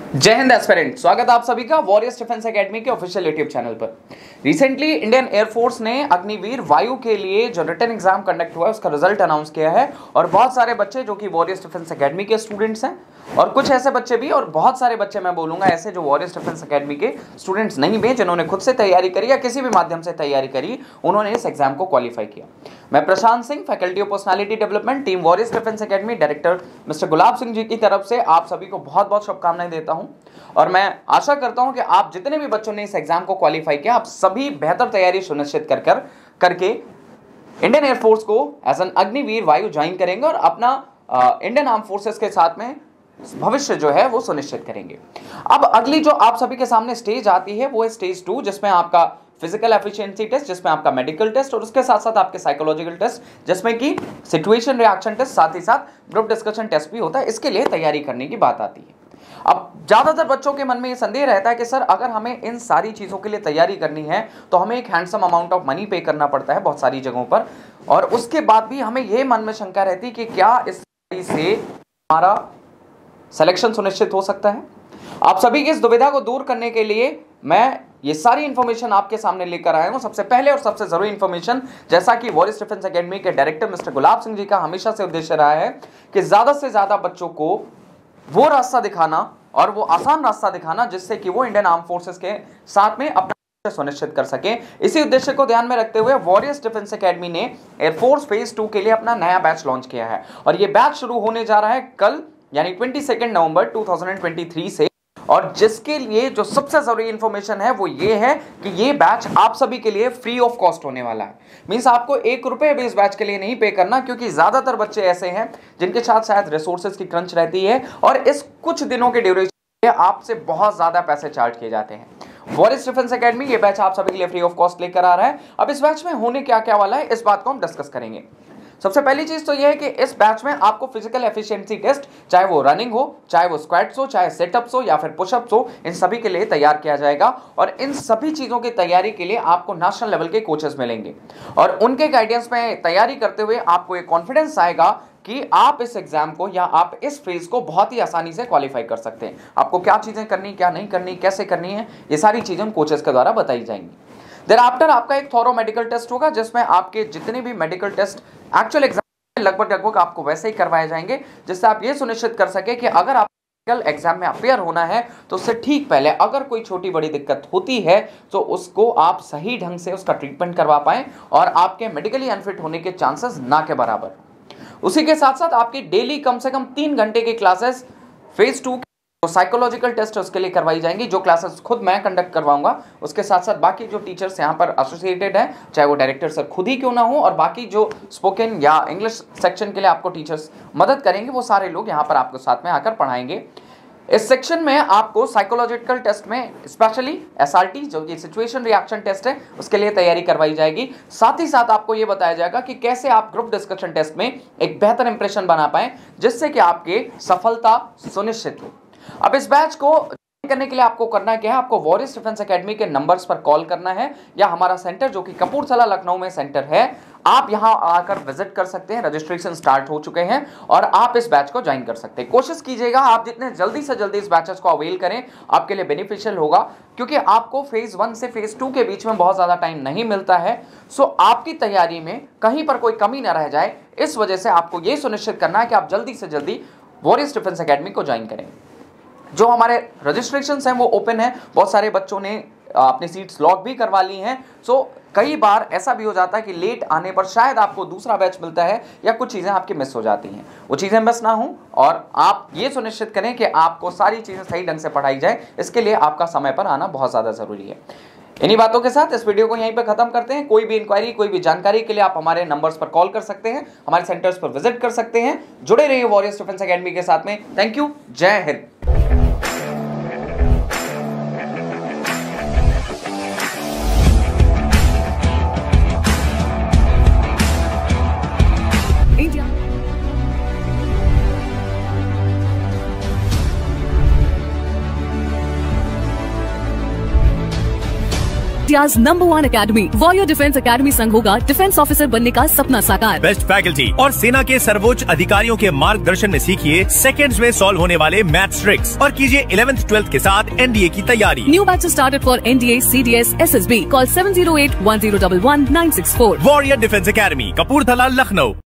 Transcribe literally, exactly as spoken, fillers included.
जय हिंद एस्पिरेंट, स्वागत है आप सभी का वॉरियर्स डिफेंस एकेडमी के ऑफिशियल यूट्यूब चैनल पर। रिसेंटली इंडियन एयरफोर्स ने अग्निवीर वायु के लिए जो रिटन एग्जाम कंडक्ट हुआ है उसका रिजल्ट अनाउंस किया है और बहुत सारे बच्चे जो कि वॉरियर्स डिफेंस एकेडमी के स्टूडेंट्स हैं और कुछ ऐसे बच्चे भी और बहुत सारे बच्चे मैं बोलूंगा ऐसे जो वॉरियर्स डिफेंस एकेडमी के स्टूडेंट्स नहीं भी, जिन्होंने खुद से तैयारी करी या किसी भी माध्यम से तैयारी करी, उन्होंने इस एग्जाम को क्वालिफाई किया। मैं Prashant Singh, faculty of personality development, team Warriors Defence Academy, director mister Gulab Singh ji की तरफ से आप सभी को बहुत बहुत शुभकामनाएं देता हूं और मैं आशा करता हूं कि आप जितने भी बच्चों ने इस एग्जाम को क्वालिफाई किया, आप सभी बेहतर तैयारी सुनिश्चित कर कर करके इंडियन एयरफोर्स को as an Agniveer Vayu join करेंगे और अपना इंडियन आर्म फोर्सेस के साथ में भविष्य जो है वो सुनिश्चित करेंगे। अब अगली जो आप सभी के सामने स्टेज आती है वो है स्टेज टू, जिसमें आपका फिजिकल एफिशिएंसी टेस्ट, जिसमें आपका मेडिकल टेस्ट और उसके साथ साथ आपके साइकोलॉजिकल टेस्ट, जिसमें कि सिचुएशन रिएक्शन टेस्ट, साथ ही साथ ग्रुप डिस्कशन टेस्ट भी होता है। इसके लिए तैयारी करने की बात आती है। अब ज्यादातर बच्चों के मन में ये संदेह रहता है कि सर अगर हमें इन सारी चीजों के लिए तैयारी करनी है तो हमें एक हैंडसम अमाउंट ऑफ मनी पे करना पड़ता है बहुत सारी जगहों पर, और उसके बाद भी हमें ये मन में शंका रहती है कि क्या इस से हमारा सिलेक्शन सुनिश्चित हो सकता है। आप सभी की इस दुविधा को दूर करने के लिए मैं ये सारी इंफॉर्मेशन आपके सामने लेकर आया हूं। सबसे पहले और सबसे जरूरी इंफॉर्मेशन, जैसा कि वॉरियर्स डिफेंस एकेडमी के डायरेक्टर मिस्टर गुलाब सिंह जी का हमेशा से उद्देश्य रहा है कि ज्यादा से ज्यादा बच्चों को वो रास्ता दिखाना और वो आसान रास्ता दिखाना जिससे कि वो इंडियन आर्म फोर्सेस के साथ में अपना सुनिश्चित कर सके। इसी उद्देश्य को ध्यान में रखते हुए वॉरियर्स डिफेंस एकेडमी ने एयरफोर्स फेज टू के लिए अपना नया बैच लॉन्च किया है और ये बैच शुरू होने जा रहा है कल, यानी बाईस नवंबर दो हज़ार तेईस से। और जिसके लिए जो सबसे जरूरी इंफॉर्मेशन है वो ये है कि ये बैच आप सभी के लिए फ्री ऑफ कॉस्ट होने वाला है। मींस आपको एक रुपए भी इस बैच के लिए नहीं पे करना, क्योंकि ज्यादातर बच्चे ऐसे हैं जिनके साथ शायद रिसोर्सेज की क्रंच रहती है और इस कुछ दिनों के ड्यूरेशन में आपसे बहुत ज्यादा पैसे चार्ज किए जाते हैं। वॉरियर्स डिफेंस एकेडमी ये बैच आप सभी के लिए फ्री ऑफ कॉस्ट लेकर आ रहा है। अब इस बैच में होने क्या क्या वाला है, इस बात को हम डिस्कस करेंगे। सबसे पहली चीज तो यह है कि इस बैच में आपको फिजिकल एफिशिएंसी टेस्ट, चाहे वो रनिंग हो, चाहे वो स्क्वाट्स हो, चाहे सेटअप्स हो या फिर पुशअप्स हो, इन सभी के लिए तैयार किया जाएगा और इन सभी चीजों की तैयारी के लिए आपको नेशनल लेवल के कोचेस मिलेंगे और उनके गाइडेंस में तैयारी करते हुए आपको एक कॉन्फिडेंस आएगा कि आप इस एग्जाम को या आप इस फेज को बहुत ही आसानी से क्वालिफाई कर सकते हैं। आपको क्या चीजें करनी, क्या नहीं करनी, कैसे करनी है, ये सारी चीजें उन कोचेस के द्वारा बताई जाएंगी। देन आफ्टर आपका एक थॉरो मेडिकल टेस्ट होगा जिसमें आपके जितने भी मेडिकल टेस्ट एक्चुअल एग्जाम लगभग लगभग आपको वैसे ही करवाए जाएंगे, जिससे आप ये सुनिश्चित कर सके कि अगर आप एग्जाम में अपेयर होना है तो उससे ठीक पहले अगर कोई छोटी बड़ी दिक्कत होती है तो उसको आप सही ढंग से उसका ट्रीटमेंट करवा पाएं और आपके मेडिकली अनफिट होने के चांसेस ना के बराबर। उसी के साथ साथ आपकी डेली कम से कम तीन घंटे की क्लासेस फेज टू तो साइकोलॉजिकल टेस्ट उसके लिए करवाई जाएंगी, जो क्लासेस खुद मैं कंडक्ट करवाऊंगा। उसके साथ साथ बाकी जो टीचर्स यहाँ पर एसोसिएटेड हैं, चाहे वो डायरेक्टर सर खुद ही क्यों ना हो, और बाकी जो स्पोकन या इंग्लिश सेक्शन के लिए आपको टीचर्स मदद करेंगे, वो सारे लोग यहाँ पर आपको साथ में आकर पढ़ाएंगे। इस सेक्शन में आपको साइकोलॉजिकल टेस्ट में स्पेशली एसआरटी जो कि सिचुएशन रिएक्शन टेस्ट है उसके लिए तैयारी करवाई जाएगी। साथ ही साथ आपको ये बताया जाएगा कि कैसे आप ग्रुप डिस्कशन टेस्ट में एक बेहतर इंप्रेशन बना पाएं जिससे कि आपके सफलता सुनिश्चित हो। अब इस बैच को करने के लिए आपको करना क्या है, आपको वॉरियर्स डिफेंस एकेडमी के नंबर्स पर कॉल करना है या हमारा सेंटर जो कि कपूरथला लखनऊ में सेंटर है, आप यहां आकर विजिट कर सकते हैं। रजिस्ट्रेशन स्टार्ट हो चुके हैं और आप इस बैच को ज्वाइन कर सकते हैं। कोशिश कीजिएगा आप जितने जल्दी से जल्दी इस बैचेस को अवेल करें, आपके लिए बेनिफिशियल होगा, क्योंकि आपको फेज वन से फेज टू के बीच में बहुत ज्यादा टाइम नहीं मिलता है। सो आपकी तैयारी में कहीं पर कोई कमी ना रह जाए, इस वजह से आपको यह सुनिश्चित करना है कि आप जल्दी से जल्दी वॉरियर्स डिफेंस एकेडमी को ज्वाइन करें। जो हमारे रजिस्ट्रेशंस हैं वो ओपन है, बहुत सारे बच्चों ने अपनी सीट्स लॉक भी करवा ली हैं। सो कई बार ऐसा भी हो जाता है कि लेट आने पर शायद आपको दूसरा बैच मिलता है या कुछ चीज़ें आपकी मिस हो जाती हैं, वो चीज़ें मिस ना हो और आप ये सुनिश्चित करें कि आपको सारी चीज़ें सही ढंग से पढ़ाई जाए। इसके लिए आपका समय पर आना बहुत ज़्यादा ज़रूरी है। इन्हीं बातों के साथ इस वीडियो को यहीं पर खत्म करते हैं। कोई भी इंक्वायरी, कोई भी जानकारी के लिए आप हमारे नंबर्स पर कॉल कर सकते हैं, हमारे सेंटर्स पर विजिट कर सकते हैं। जुड़े रहिए वॉरियर्स डिफेंस एकेडमी के साथ में। थैंक यू, जय हिंद। India's number one academy warrior defence academy संघ होगा डिफेंस ऑफिसर बनने का सपना साकार। बेस्ट फैकल्टी और सेना के सर्वोच्च अधिकारियों के मार्गदर्शन में सीखिए सेकंड्स में सॉल्व होने वाले मैथ्स ट्रिक्स और कीजिए इलेवेंथ ट्वेल्थ के साथ एनडीए की तैयारी। New batch started for NDA, CDS, SSB. Call seven zero eight one zero one one nine six four. Warrior defence academy, Kapurthala, Lucknow.